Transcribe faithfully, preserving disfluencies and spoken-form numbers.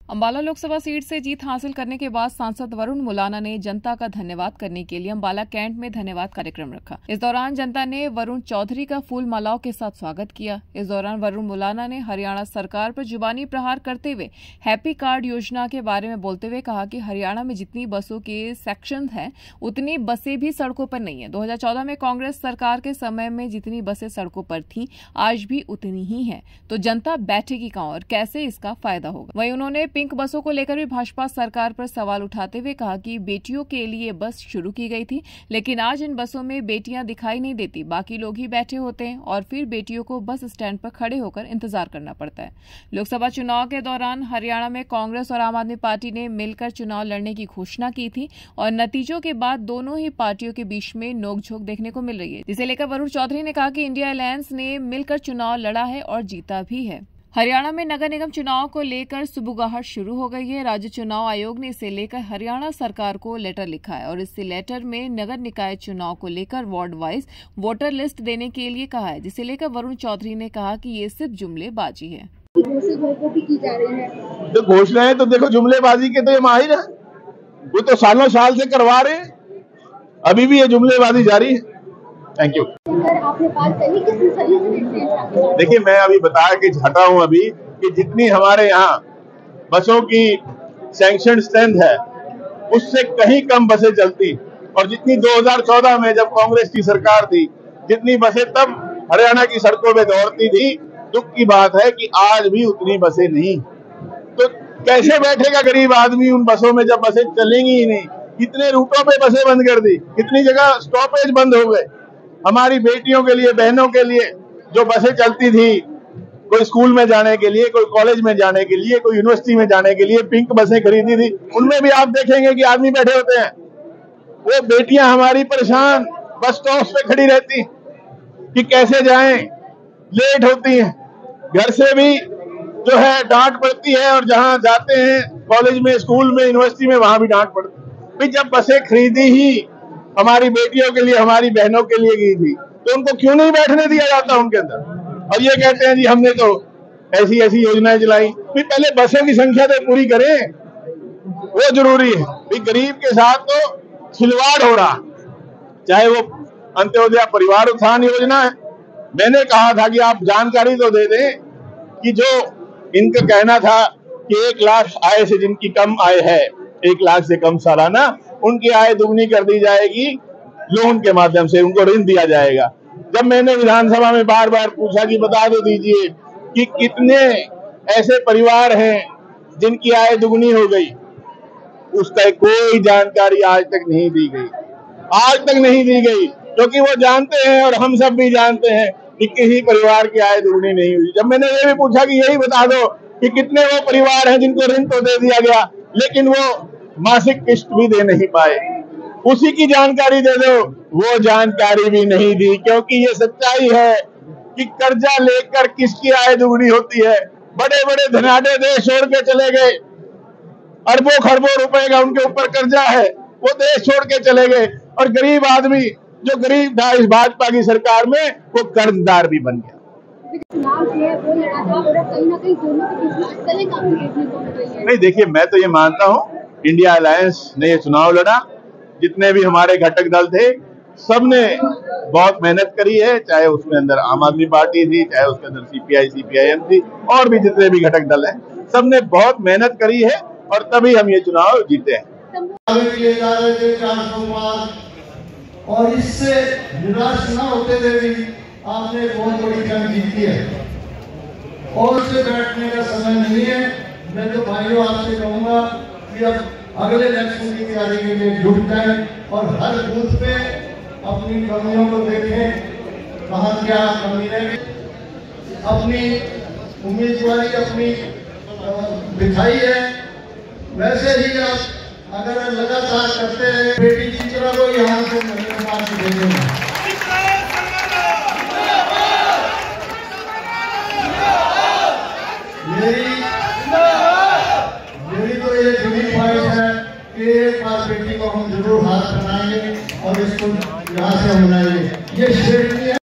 Ambala Lok Sabha seat से जीत हासिल करने के बाद सांसद वरुण मुलाना ने जनता का धन्यवाद करने के लिए अंबाला कैंट में धन्यवाद कार्यक्रम रखा। इस दौरान जनता ने वरुण चौधरी का फूल मालाओं के साथ स्वागत किया। इस दौरान वरुण मुलाना ने हरियाणा सरकार पर जुबानी प्रहार करते हुए हैप्पी कार्ड योजना के बारे में बोलते हुए कहा कि हरियाणा में जितनी बसों के सेक्शन हैं उतनी बसें भी सड़कों पर नहीं है। दो हजार चौदह में कांग्रेस सरकार के समय में जितनी बसें सड़कों पर थीं आज भी उतनी ही है, तो जनता बैठेगी कहां और कैसे इसका फायदा होगा। वहीं उन्होंने पिंक बसों को लेकर भी भाजपा सरकार पर सवाल उठाते हुए कहा कि बेटियों के लिए बस शुरू की गई थी, लेकिन आज इन बसों में बेटियां दिखाई नहीं देती, बाकी लोग ही बैठे होते हैं और फिर बेटियों को बस स्टैंड पर खड़े होकर इंतजार करना पड़ता है। लोकसभा चुनाव के दौरान हरियाणा में कांग्रेस और आम आदमी पार्टी ने मिलकर चुनाव लड़ने की घोषणा की थी और नतीजों के बाद दोनों ही पार्टियों के बीच में नोकझोंक देखने को मिल रही है, जिसे लेकर वरुण चौधरी ने कहा कि इंडिया अलायंस ने मिलकर चुनाव लड़ा है और जीता भी है। हरियाणा में नगर निगम चुनाव को लेकर सुबुगाहट शुरू हो गई है। राज्य चुनाव आयोग ने इसे लेकर हरियाणा सरकार को लेटर लिखा है और इस लेटर में नगर निकाय चुनाव को लेकर वार्ड वाइज वोटर लिस्ट देने के लिए कहा है, जिसे लेकर वरुण चौधरी ने कहा कि ये सिर्फ जुमलेबाजी है। की जा रही है तो घोषणाएं तो देखो जुमलेबाजी के तो ये माहिर है, वो तो सालों साल से करवा रहे हैं, अभी भी ये जुमलेबाजी जारी है। Thank you. आपने बात कही कि सभी से देखिए, मैं अभी बता के हटा हूं अभी कि जितनी हमारे यहाँ बसों की सैंक्शन स्ट्रेंथ है उससे कहीं कम बसें चलती, और जितनी दो हजार चौदह में जब कांग्रेस की सरकार थी जितनी बसें तब हरियाणा की सड़कों में दौड़ती थी, दुख की बात है कि आज भी उतनी बसें नहीं। तो कैसे बैठेगा गरीब आदमी उन बसों में जब बसें चलेंगी ही नहीं। कितने रूटों पे बसें बंद कर दी, कितनी जगह स्टॉपेज बंद हो गए। हमारी बेटियों के लिए, बहनों के लिए जो बसें चलती थी, कोई स्कूल में जाने के लिए, कोई कॉलेज में जाने के लिए, कोई यूनिवर्सिटी में जाने के लिए पिंक बसें खरीदी थी, उनमें भी आप देखेंगे कि आदमी बैठे होते हैं। वो बेटियां हमारी परेशान बस स्टॉप पे खड़ी रहती कि कैसे जाएं, लेट होती हैं, घर से भी जो है डांट पड़ती है, और जहां जाते हैं कॉलेज में, स्कूल में, यूनिवर्सिटी में, वहां भी डांट पड़ती है। जब बसें खरीदी ही हमारी बेटियों के लिए, हमारी बहनों के लिए गई थी, तो उनको क्यों नहीं बैठने दिया जाता उनके अंदर। और ये कहते हैं जी हमने तो ऐसी ऐसी योजनाएं चलाई। भी पहले बसों की संख्या तो पूरी करें, वो जरूरी है। भी गरीब के साथ तो खिलवाड़ हो रहा, चाहे वो अंत्योदय परिवार उत्थान योजना है। मैंने कहा था कि आप जानकारी तो दे दें कि जो इनका कहना था कि एक लाख आय से जिनकी कम आय है, एक लाख से कम सालाना, उनकी आय दुगनी कर दी जाएगी, लोन के माध्यम से उनको ऋण दिया जाएगा। जब मैंने विधानसभा में बार बार पूछा कि बता दो दीजिए कि कितने ऐसे परिवार हैं जिनकी आय दुगनी हो गई, उसका कोई जानकारी आज तक नहीं दी गई, आज तक नहीं दी गई, क्योंकि वो जानते हैं और हम सब भी जानते हैं कि किसी परिवार की आय दुगनी नहीं हुई। जब मैंने ये भी पूछा कि यही बता दो कि कितने वो परिवार हैं जिनको ऋण तो दे दिया गया लेकिन वो मासिक किस्त भी दे नहीं पाए, उसी की जानकारी दे दो, वो जानकारी भी नहीं दी। क्योंकि ये सच्चाई है कि कर्जा लेकर किसकी आय दुगनी होती है। बड़े बड़े धनाढ्य देश छोड़ के चले गए, अरबों खरबों रुपए का उनके ऊपर कर्जा है, वो देश छोड़ के चले गए, और गरीब आदमी जो गरीब था इस भाजपा की सरकार में वो कर्जदार भी बन गया। नहीं, देखिए, मैं तो ये मानता हूँ इंडिया अलायंस ने ये चुनाव लड़ा, जितने भी हमारे घटक दल थे सबने बहुत मेहनत करी है, चाहे उसमें अंदर आम आदमी पार्टी थी, चाहे उसके अंदर सीपीआई सीपीआईएम थी, और भी जितने भी घटक दल हैं, सबने बहुत मेहनत करी है और तभी हम ये चुनाव जीते हैं। और इससे निराश न होते हुए भी आपने बहुत बड़ी जंग जीती है और उससे बैठने का समय नहीं है। मैं तो भाइयों आपसे कहूँगा कि अब अगले इलेक्शन की तैयारी के लिए जुट जाएं और हर बूथ पे अपनी कमियों को देखें, कहाँ क्या कमी है। अपनी उम्मीदवारी अपनी दिखाई है, वैसे ही आप अगर लगातार करते रहे, बेटी की तरह वो यहाँ से भेजेंगे। मेरी मेरी तो ये जुड़ी ख्वाहिश है कि एक बार बेटी को हम जरूर हाथ बनाएंगे और इसको यहाँ से मनाएंगे। ये शेर